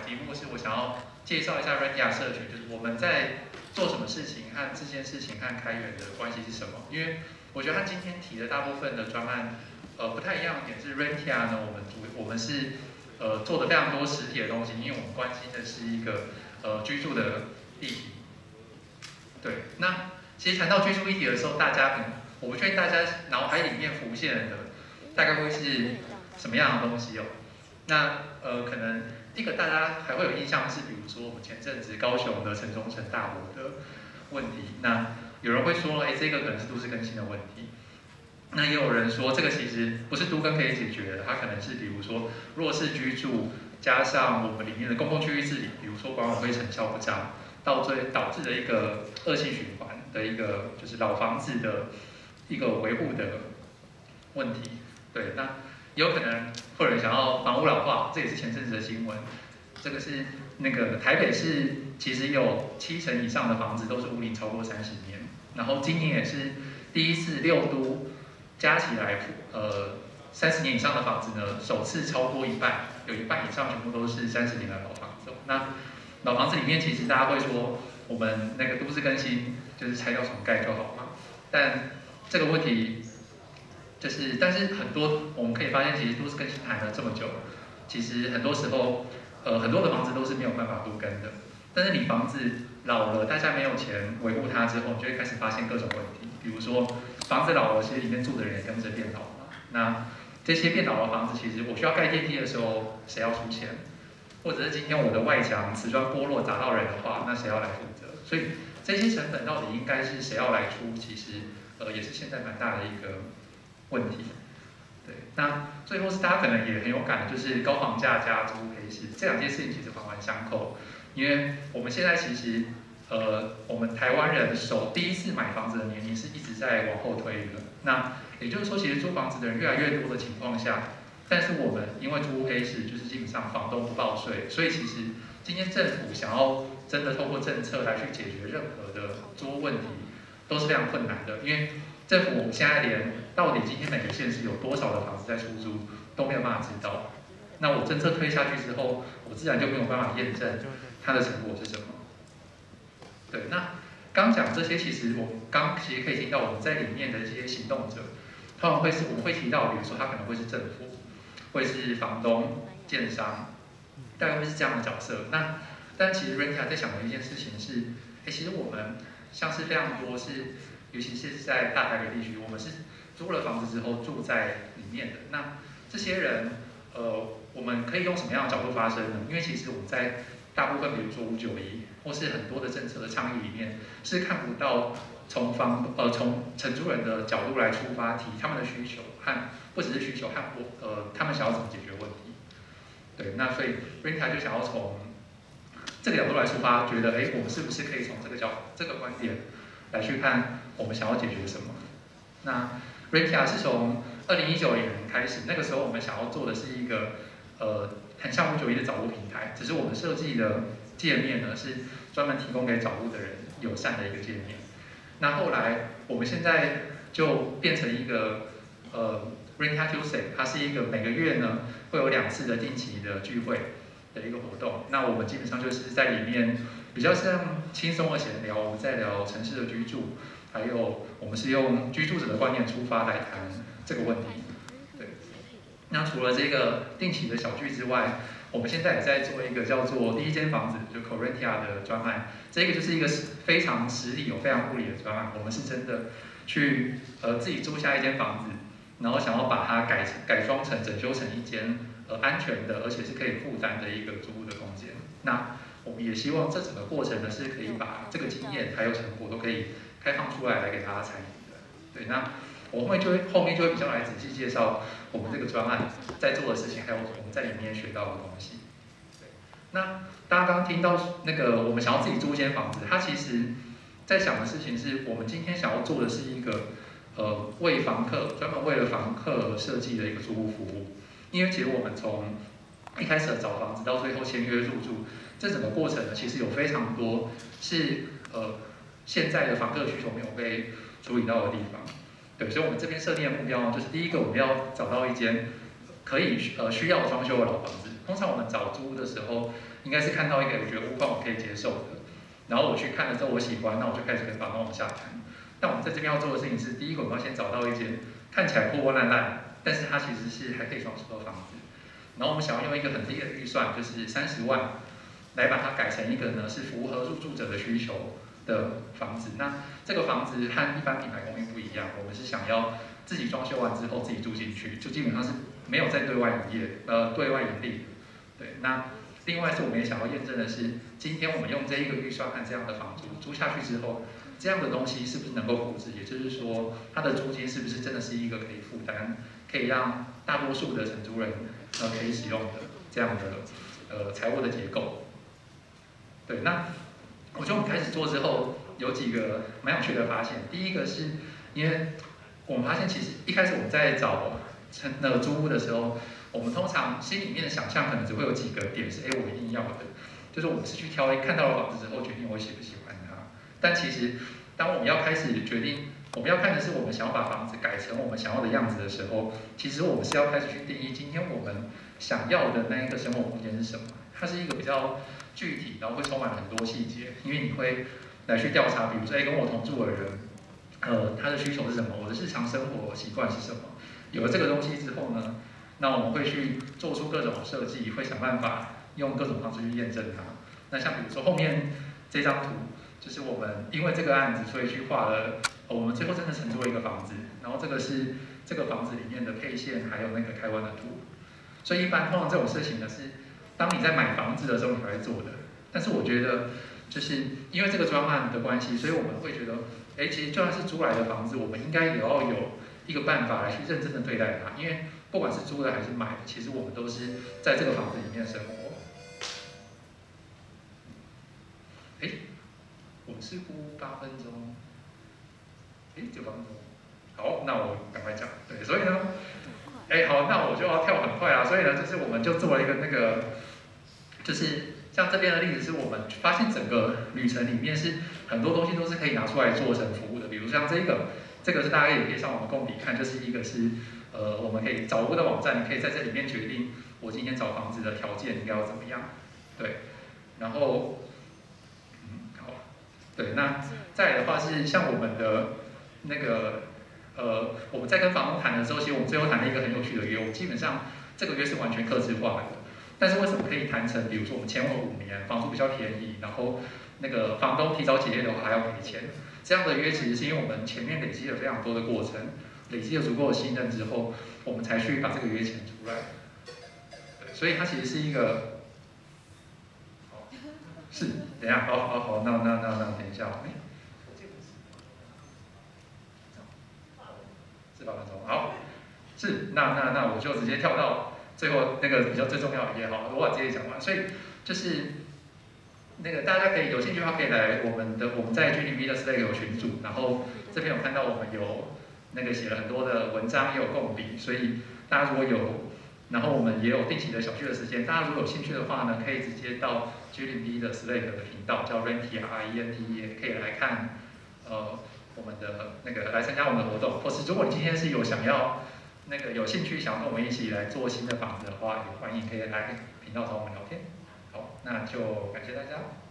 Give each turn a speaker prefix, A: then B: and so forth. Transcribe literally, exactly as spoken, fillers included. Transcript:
A: 题目是我想要介绍一下 Rentia 社群，就是我们在做什么事情和这件事情和开源的关系是什么？因为我觉得和今天提的大部分的专案，呃，不太一样的点是 Rentia 呢，我们主我们是呃做的非常多实体的东西，因为我们关心的是一个呃居住的议题。对，那其实谈到居住议题的时候，大家可能我不确定大家脑海里面浮现的大概会是什么样的东西哦。那呃，可能第一个大家还会有印象是，比如说我们前阵子高雄的城中城大火的问题，那有人会说，哎，这个可能是都市更新的问题。那也有人说，这个其实不是都更可以解决的，它可能是比如说弱势居住加上我们里面的公共区域治理，比如说管委会成效不彰，到最导致的一个恶性循环的一个就是老房子的一个维护的问题。对，那也有可能会有人想要房屋老化，这也是前阵子的新闻。这个是那个台北市其实有七成以上的房子都是屋龄超过三十年，然后今年也是第一次六都加起来，呃，三十年以上的房子呢，首次超过一半，有一半以上全部都是三十年的老房子。那老房子里面，其实大家会说，我们那个都市更新就是拆掉重盖就好嘛。但这个问题就是，但是很多我们可以发现，其实都市更新谈了这么久，其实很多时候，呃，很多的房子都是没有办法都更的。但是你房子老了，大家没有钱维护它之后，你就会开始发现各种问题，比如说房子老了，其实里面住的人也跟着变老了。那这些变老的房子，其实我需要盖电梯的时候，谁要出钱？或者是今天我的外墙瓷砖剥落砸到人的话，那谁要来负责？所以这些成本到底应该是谁要来出？其实呃也是现在蛮大的一个问题。对，那最后是大家可能也很有感的，就是高房价加租黑市这两件事情其实环环相扣，因为我们现在其实呃我们台湾人首第一次买房子的年龄是一直在往后推的。那也就是说，其实租房子的人越来越多的情况下。但是我们因为租屋黑市，就是基本上房东不报税，所以其实今天政府想要真的透过政策来去解决任何的租屋问题，都是非常困难的。因为政府我们现在连到底今天每个县市有多少的房子在出租都没有办法知道。那我政策推下去之后，我自然就没有办法验证它的成果是什么。对，那刚讲这些，其实我们刚其实可以听到我们在里面的这些行动者，他们会是我们会提到，比如说他可能会是政府。会是房东、建商，大概会是这样的角色。那但其实 Rentia 在想的一件事情是，哎，其实我们像是非常多是，尤其是在大台北地区，我们是租了房子之后住在里面的。那这些人，呃，我们可以用什么样的角度发声呢？因为其实我们在大部分，比如说五九一，或是很多的政策的倡议里面，是看不到从房呃从承租人的角度来出发，提他们的需求和。不只是需求和我呃，他们想要怎么解决问题？对，那所以 Rentia 就想要从这个角度来出发，觉得哎，我们是不是可以从这个角这个观点来去看我们想要解决什么？那 Rentia 是从二零一九年开始，那个时候我们想要做的是一个呃很像五九一的找屋平台，只是我们设计的界面呢是专门提供给找屋的人友善的一个界面。那后来我们现在就变成一个呃。Rentia Tuesday， 它是一个每个月呢会有两次的定期的聚会的一个活动。那我们基本上就是在里面比较像轻松的闲聊，我们在聊城市的居住，还有我们是用居住者的观念出发来谈这个问题。对，那除了这个定期的小聚之外，我们现在也在做一个叫做第一间房子，就 Rentia 的专案。这个就是一个非常实体、有非常物理的专案。我们是真的去呃自己租下一间房子。然后想要把它改改装成、整修成一间呃安全的，而且是可以负担的一个租屋的空间。那我们也希望这整个过程呢，是可以把这个经验还有成果都可以开放出来，来给大家参与的。对，那我后面就会后面就会比较来仔细介绍我们这个专案在做的事情，还有我们在里面学到的东西。对，那大家刚刚听到那个我们想要自己租一间房子，它其实在想的事情是我们今天想要做的是一个。呃，为房客专门为了房客设计的一个租屋服务，因为其实我们从一开始找房子到最后签约入住，这整个过程呢，其实有非常多是呃现在的房客需求没有被处理到的地方。对，所以我们这边设定的目标就是第一个，我们要找到一间可以呃需要装修的老房子。通常我们找租屋的时候， 应该是看到一个我觉得屋况我可以接受的，然后我去看了之后我喜欢，那我就开始跟房东往下谈。但我们在这边要做的事情是，第一个我们要先找到一间看起来破破烂烂，但是它其实是还可以装修的房子。然后我们想要用一个很低的预算，就是三十万，来把它改成一个呢是符合入住者的需求的房子。那这个房子和一般品牌公寓不一样，我们是想要自己装修完之后自己住进去，就基本上是没有在对外营业，呃，对外盈利。对，那另外是我们也想要验证的是，今天我们用这一个预算和这样的房租租下去之后，这样的东西是不是能够复制？也就是说，它的租金是不是真的是一个可以负担，可以让大多数的承租人呃可以使用的这样的呃财务的结构？对，那我觉得我们开始做之后，有几个蛮有趣的发现。第一个是因为我们发现，其实一开始我们在找成那个租屋的时候，我们通常心里面的想象可能只会有几个点是，哎，我一定要的，就是我们是去挑看到了房子之后决定我喜不喜欢它。但其实当我们要开始决定，我们要看的是我们想要把房子改成我们想要的样子的时候，其实我们是要开始去定义今天我们想要的那一个生活空间是什么。它是一个比较具体，然后会充满很多细节，因为你会来去调查，比如说，哎，跟我同住的人，呃，他的需求是什么，我的日常生活习惯是什么。有了这个东西之后呢，那我们会去做出各种设计，会想办法用各种方式去验证它。那像比如说后面这张图，就是我们因为这个案子，所以去画了，呃、我们最后真的承租了一个房子，然后这个是这个房子里面的配线，还有那个开关的图。所以一般通常这种事情呢是，当你在买房子的时候你才会做的。但是我觉得，就是因为这个专案的关系，所以我们会觉得，哎，其实就算是租来的房子，我们应该也要有一个办法来去认真的对待它，因为不管是租的还是买的，其实我们都是在这个房子里面生活。哎，我们是估八分钟，哎，九分钟。好，那我赶快讲。对，所以呢，哎，好，那我就要跳很快啊。所以呢，就是我们就做了一个那个，就是像这边的例子，是我们发现整个旅程里面是很多东西都是可以拿出来做成服务的。比如像这个，这个是大家也可以上我们共笔看，就是一个是呃，我们可以找屋的网站，你可以在这里面决定我今天找房子的条件应该要怎么样。对，然后，嗯，好，对，那再来的话是像我们的那个。呃，我们在跟房东谈的时候，其实我们最后谈了一个很有趣的约。我们基本上这个约是完全客制化的，但是为什么可以谈成？比如说我们签了五年，房租比较便宜，然后那个房东提早解约的话还要赔钱。这样的约其实是因为我们前面累积了非常多的过程，累积了足够的信任之后，我们才去把这个约签出来。对，所以它其实是一个，好，是，等一下，好好好，那那那那等一下，哎。是八分钟，好，是，那那那我就直接跳到最后那个比较最重要的一页好了，我把这些讲完。所以就是那个大家可以有兴趣的话，可以来我们的我们在 G D B 的 Slack 有群组，然后这边有看到我们有那个写了很多的文章，也有共笔，所以大家如果有，然后我们也有定期的小聚的时间，大家如果有兴趣的话呢，可以直接到 G D B 的 Slack 的频道叫 Renty R E N T E， 也可以来看，呃。我们的那个来参加我们的活动，或是如果你今天是有想要那个有兴趣想要跟我们一起来做新的房子的话，也欢迎可以来频道找我们聊天。好，那就感谢大家。